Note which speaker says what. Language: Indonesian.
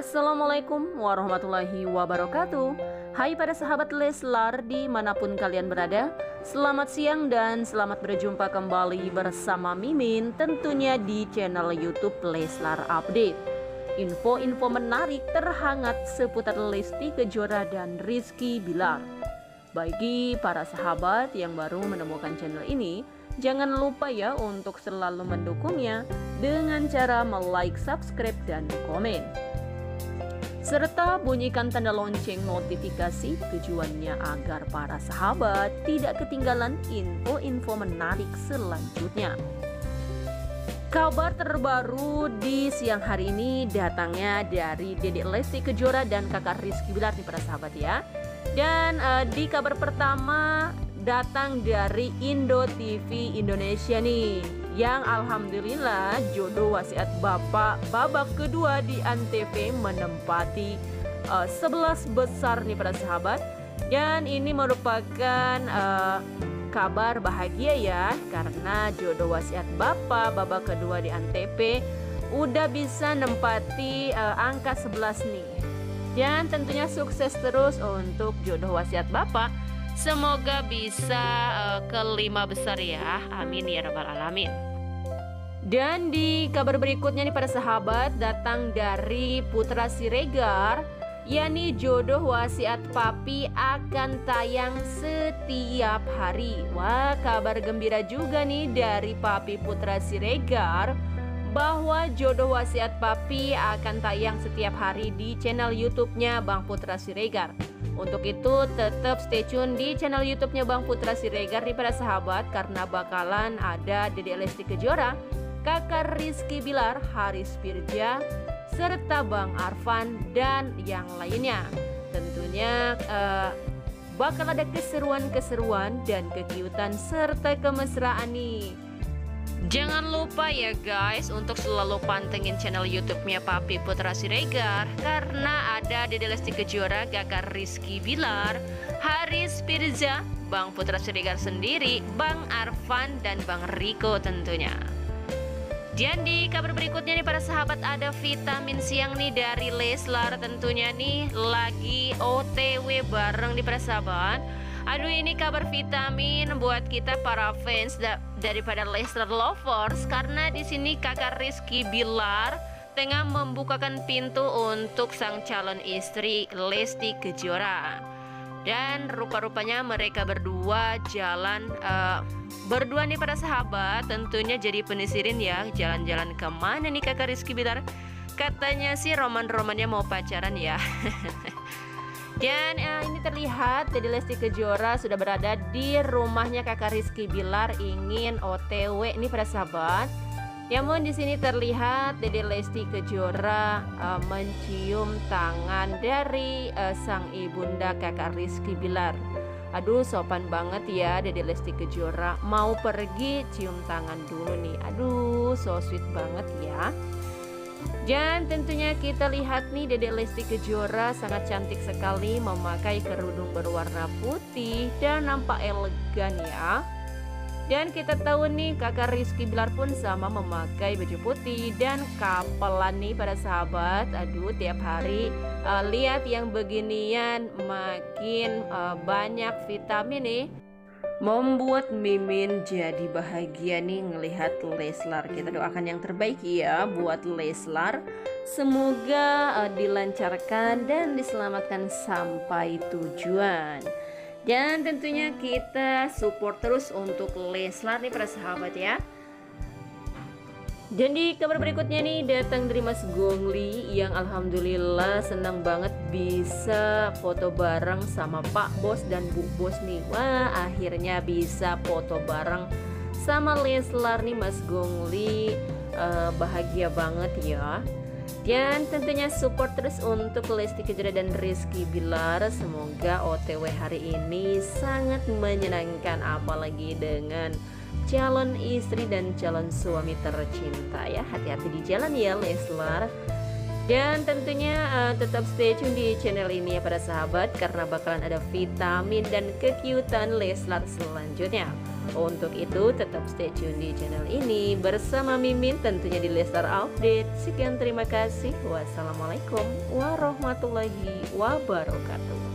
Speaker 1: Assalamualaikum warahmatullahi wabarakatuh. Hai para sahabat Leslar dimanapun kalian berada, selamat siang dan selamat berjumpa kembali bersama Mimin tentunya di channel YouTube Leslar Update. Info-info menarik terhangat seputar Lesti Kejora dan Rizky Bilar. Bagi para sahabat yang baru menemukan channel ini, jangan lupa ya untuk selalu mendukungnya dengan cara like, subscribe, dan komen. Serta bunyikan tanda lonceng notifikasi, tujuannya agar para sahabat tidak ketinggalan info-info menarik selanjutnya. Kabar terbaru di siang hari ini datangnya dari Dedek Lesti Kejora dan kakak Rizky Bilar nih para sahabat ya. Dan di kabar pertama datang dari Indo TV Indonesia nih, yang alhamdulillah jodoh wasiat bapak babak kedua di Antv menempati 11 besar nih para sahabat. Dan ini merupakan kabar bahagia ya, karena jodoh wasiat bapak babak kedua di Antv udah bisa nempati angka 11 nih. Dan tentunya sukses terus untuk jodoh wasiat bapak. Semoga bisa ke 5 besar ya, amin ya rabbal alamin. Dan di kabar berikutnya nih para sahabat, datang dari Putra Siregar, yakni jodoh wasiat papi akan tayang setiap hari. Wah, kabar gembira juga nih dari papi Putra Siregar bahwa jodoh wasiat papi akan tayang setiap hari di channel YouTube-nya Bang Putra Siregar. Untuk itu tetap stay tune di channel YouTube-nya Bang Putra Siregar nih para sahabat, karena bakalan ada Dedek Lesti Kejora, kakak Rizky Bilar, Haris Pirja, serta Bang Arfan dan yang lainnya. Tentunya bakal ada keseruan-keseruan dan kekiutan serta kemesraan nih. Jangan lupa ya guys untuk selalu pantengin channel YouTube-nya Papi Putra Siregar, karena ada Dedek Lesti Kejora, kakak Rizky Bilar, Haris Pirza, Bang Putra Siregar sendiri, Bang Arfan, dan Bang Riko tentunya. Dan di kabar berikutnya nih para sahabat, ada vitamin siang nih dari Leslar, tentunya nih lagi OTW bareng di para sahabat. Aduh, ini kabar vitamin buat kita para fans daripada Leslar lovers, karena di sini kakak Rizky Bilar tengah membukakan pintu untuk sang calon istri Lesti Kejora. Dan rupa-rupanya mereka berdua jalan berdua nih para sahabat, tentunya jadi penisirin ya, jalan-jalan kemana nih kakak Rizky Bilar. Katanya sih roman-romannya mau pacaran ya. Dan ini terlihat Dedek Lesti Kejora sudah berada di rumahnya kakak Rizky Bilar, ingin OTW nih para sahabat. Namun di sini terlihat Dedek Lesti Kejora mencium tangan dari sang ibunda kakak Rizky Bilar. Aduh, sopan banget ya Dedek Lesti Kejora, mau pergi cium tangan dulu nih. Aduh, so sweet banget ya. Dan tentunya kita lihat nih Dedek Lesti Kejora sangat cantik sekali memakai kerudung berwarna putih dan nampak elegan ya. Dan kita tahu nih kakak Rizky Bilar pun sama memakai baju putih dan kapelan nih para sahabat. Aduh, tiap hari lihat yang beginian makin banyak vitamin nih, membuat Mimin jadi bahagia nih ngelihat Leslar. Kita doakan yang terbaik ya buat Leslar. Semoga dilancarkan dan diselamatkan sampai tujuan. Dan tentunya kita support terus untuk Leslar nih para sahabat ya. Dan di kabar berikutnya nih datang dari Mas Gongli, yang alhamdulillah senang banget bisa foto bareng sama Pak Bos dan Bu Bos nih. Wah, akhirnya bisa foto bareng sama Leslar nih Mas Gongli, bahagia banget ya. Dan tentunya support terus untuk Lesti Kejora dan Rizky Bilar. Semoga OTW hari ini sangat menyenangkan, apalagi dengan calon istri dan calon suami tercinta ya. Hati-hati di jalan ya Leslar. Dan tentunya tetap stay tune di channel ini ya para sahabat, karena bakalan ada vitamin dan kekiutan Leslar selanjutnya. Untuk itu tetap stay tune di channel ini bersama Mimin tentunya di Leslar Update. Sekian terima kasih. Wassalamualaikum warahmatullahi wabarakatuh.